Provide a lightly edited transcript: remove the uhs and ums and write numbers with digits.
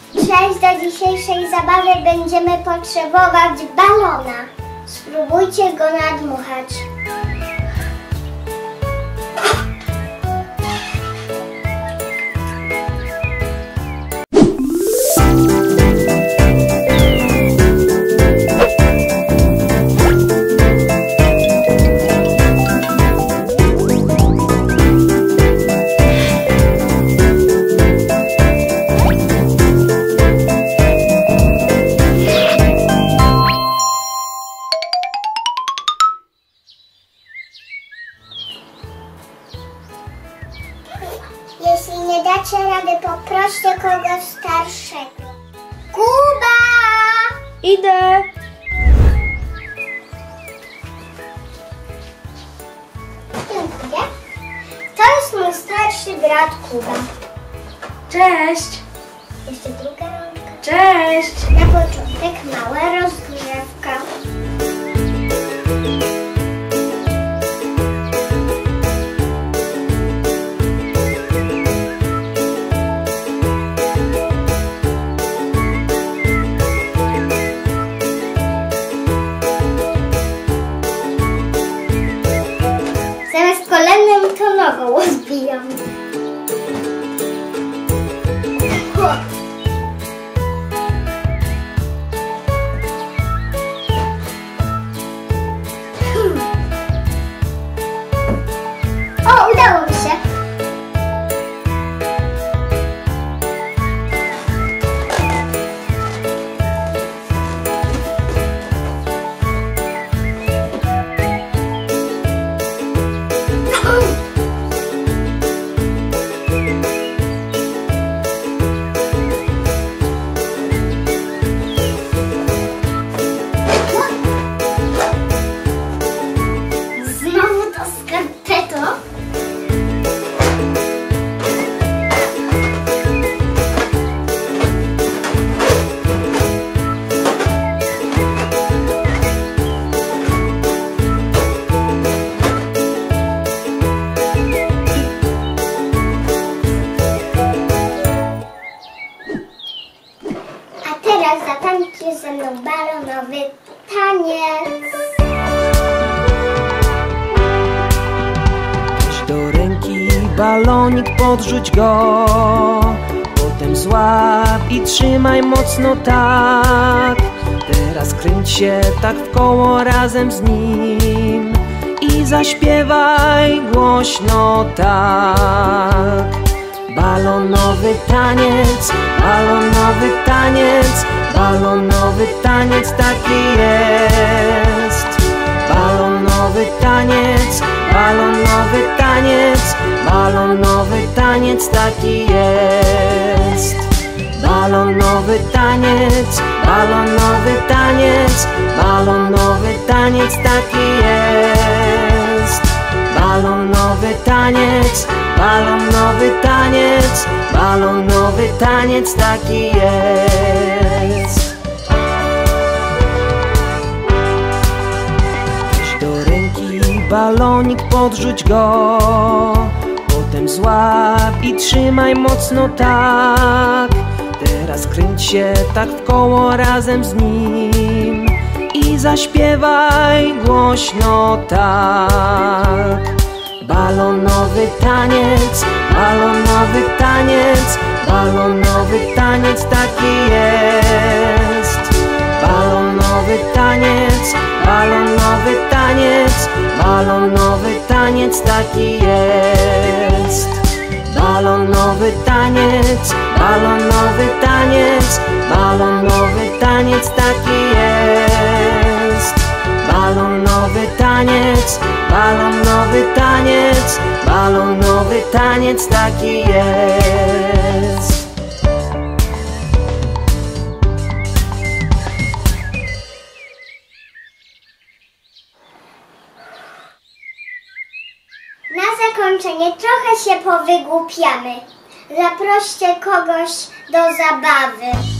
Cześć, do dzisiejszej zabawy będziemy potrzebować balona. Spróbujcie go nadmuchać. Jeśli nie dacie rady, poproście kogoś starszego. Kuba! Idę! Dziękuję. To jest mój starszy brat Kuba. Cześć! Jeszcze druga rączka. Cześć! Na początek mała rozgrzewka. Zamiast kolenem to nogą odbijam. O, udało mi się. Znowu to skarpeto. A teraz zatańczy ze mną balonowy taniec. Weź do ręki balonik, podrzuć go, potem złap i trzymaj mocno tak. Teraz kręć się tak w koło razem z nim i zaśpiewaj głośno tak. Balonowy taniec, balonowy taniec, balonowy taniec taki jest. Balonowy taniec, balonowy taniec, balonowy taniec taki jest. Balonowy taniec, balonowy taniec, balonowy taniec taki jest. Balonowy taniec, balonowy taniec, balonowy taniec taki jest. Weź do ręki balonik, podrzuć go, potem złap i trzymaj mocno tak. Teraz kręć się tak w koło razem z nim i zaśpiewaj głośno tak. Balonowy taniec, balonowy taniec, balonowy taniec taki jest. Balonowy taniec, balonowy taniec, balonowy taniec taki jest. Balonowy taniec, balonowy taniec, balonowy taniec taki jest. Balonowy taniec, balonowy taniec, balonowy taniec taki jest. Na zakończenie trochę się powygłupiamy. Zaproście kogoś do zabawy.